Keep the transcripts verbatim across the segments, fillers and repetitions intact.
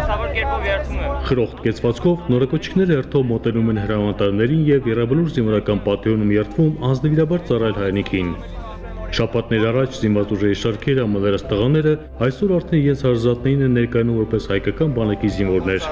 Խրոխտ կեցվածքով նորեկոչիկները հերթով մոտենում են հրամանատարներին և եռաբլուր զինվորական պանթեոնում երդվում անձնվիրաբար ծառայել հայրենիքին։ Շաբաթներ առաջ զինված ուժերի շարքերը ամալերս տղաները այսօր արդեն իրենց հարազատներին են ներկայանում որպես հայկական բանակի զինվորներ։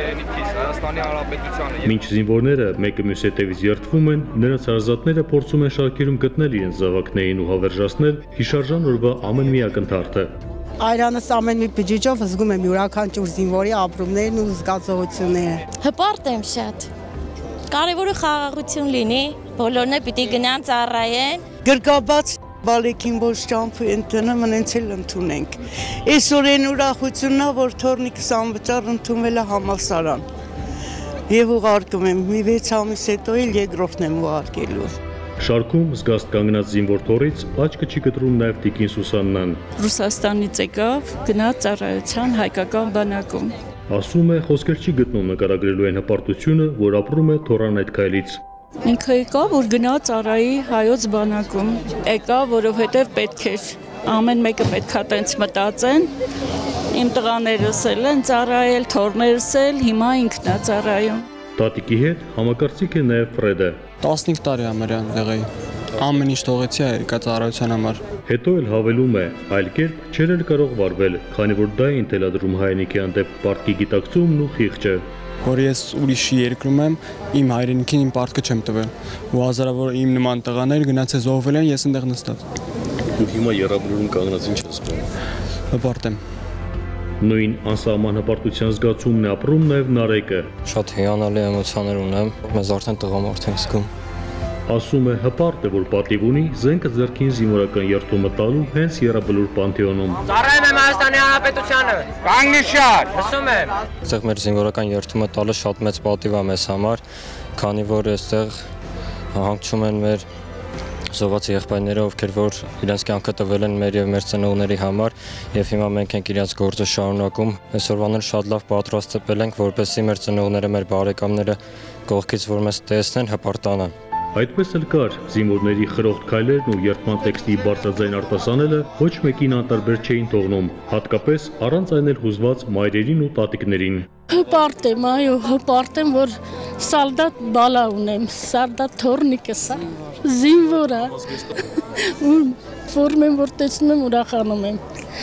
Մինչ զինվորները մեկը մյուս հետևից երդվում են, նրանց հարազատները փորձում են շարքերում գտնել իրենց զավակներին ու հավերժացնել հիշարժան օրվա ամեն մի ակնթարթը։ Այրանս ամեն մի բջիջով զգում եմ յուրաքանչյուր զինվորի ապրումներն ու զգացողությունները։ Հպարտ եմ շատ։ Կարևորը խաղաղություն լինի, բոլորն է պիտի գնան ծառայեն։ Գրկաբաց բալեքին ոչ ճամփի ընդունը մնենց էլ ընդունենք։ Այսօր այն ուրախությունն է, որ թորնիկս անվճար ընդունվել է համալսարան։ Եվ ուղարկում եմ, մի վեց ամիս հետո էլ երկրորդն եմ ուղարկելու։ Շարքում զգաստ կանգնած զինվոր թորից աչքը չի կտրում նաև Տիկին Սուսաննան։ Ռուսաստանից եկավ, գնաց ծառայության հայկական բանակում։ Ասում է, խոսքեր չի գտնում նկարագրելու այն հպարտությունը, որ ապրում է թորան այդ քայլից։ Ինքը եկավ, որ գնաց ծառայի հայոց բանակում։ Եկավ, որովհետև պետք էր։ Ամեն մեկը պետքա տենց մտածեն։ Իմ տղաներս էլ են ծառայել, թորներս էլ, հիմա ինքն է ծառայում։ Տատիկի հետ համակարծիք է նաև Ֆրեդը։ տասնհինգ տարի է մեր եղել։ Ամեն ինչ թողեցի հայկական ծառայության համար։ Հետո էլ հավելում է, այլ կերպ չէր էլ կարող վարվել, քանի որ դա էին թելադրում հայրենիքի հանդեպ պարտքի գիտակցումն ու խիղճը։ Որ ես ուրիշի երկրում եմ, իմ հայրենիքին իմ պարտքը չեմ տվել։ Ու հազարավոր իմ նման տղաներ գնացել զոհվել են, ես այնտեղ նստած։ Ու հիմա եռաբլուրում կանգնած ինչ ես զգում։ Հպարտ եմ։ Նույն անսահման հպարտության զգացումն է ապրում նաև Նարեկը։ Շատ հիանալի էմոցիաներ ունեմ, մեզ արդեն տղամարդ ենք զգում։ Ասում է հպարտ է, որ պատիվ ունի զենքը ձեռքին զինվորական երթումը տալու հենց եռաբլուր պանթեոնում։ Ծառայում եմ Հայաստանի Հանրապետությանը։ Կանգնի շար։ Լսում եմ։ Այստեղ մեր զինվորական երթումը տալը շատ մեծ պատիվ է մեզ համար, քանի որ այստեղ հանգչում են մեր զոհված եղբայրները, ովքեր որ իրենց կյանքը տվել են մեր եւ մեր ծնողների համար, եւ հիմա մենք ենք իրենց գործը շարունակում։ Այսօրվան էլ շատ լավ պատրաստվել ենք, որպեսզի մեր ծնողները, մեր բարեկամները կողքից որ մեզ տեսնեն, հպարտանան։ Այդպես էլ կար, զինվորների խրոխտ քայլերն ու երթման տեքստի բարձրաձայն արտասանելը ոչ մեկին անտարբեր չէին թողնում, հատկապես առանց այն էլ հուզված մայրերին ու տատիկներին։ Հպարտ եմ, այո, հպարտ եմ, որ սալդատ բալա ունեմ, սալդատ թորնիկս է, զինվոր է, ու ֆորմեն որ տեսնում եմ ուրախանում եմ,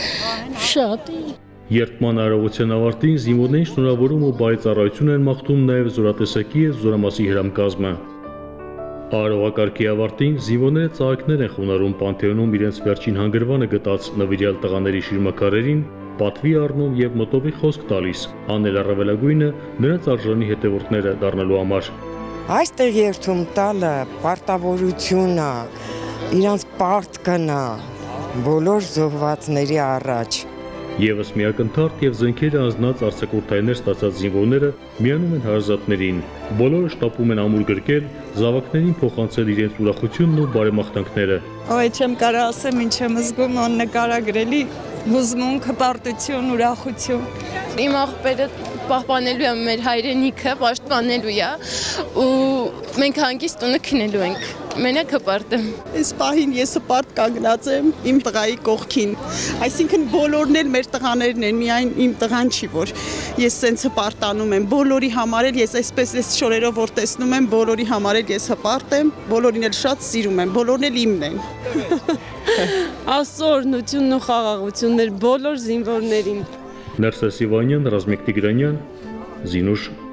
շատ։ Երթման արարողության ավարտին զինվորներին շնորհավորում ու բարի ծառայություն են մաղթում նաև զորատեսակի և զորամասի հրամկազմը։ Արարողակարգի ավարտին զինվորները ծաղիկներ են խոնարհում պանթեոնում իրենց վերջին հանգրվանը գտած նվիրյալ տղաների շիրմաքարերին, պատվի առնում և մտովի խոսք տալիս, անել առավելագույնը նրանց արժանի հետևորդները դառնալու համար։ Այստեղ երթում տալը պարտավորություն է, իրանց պարտքն է, բոլոր զոհվածների առաջ։ Եվս մի ակնթարթ և զենքերը անձնած արձակուրդայներ ստացած զինվորները միանում են հարազատներին, բոլորը շտապում են ամուր գրկել, զավակներին փոխանցել իրենց ուրախությունն ու բարեմաղթանքները։ Այ չեմ կարող ասեմ ինչ եմ զգում, աննկարագրելի հուզմունք, հպարտություն, ուրախություն։ Իմ աղբերը պահպանելու է մեր հայրենիքը, պաշտպանելու է ու մենք հանգիստ տունը քնելու ենք։ Մենակ հպարտ եմ։ Այս պահին ես հպարտ կանգնած եմ իմ տղայի կողքին, այսինքն բոլորն էլ մեր տղաներն են, միայն իմ տղան չի, որ ես սենց հպարտանում եմ, բոլորի համար էլ ես այսպես այս շորերով որ տեսնում եմ, բոլորի համար էլ ես հպարտ եմ, բոլորին էլ շատ սիրում եմ, բոլորն էլ իմն են։ Աստծո օրհնությունն ու խաղաղություններ բոլոր զինվորներին։ Ներսես Իվանյան, Ռազմիկ Տիգրանյան, Զինուշ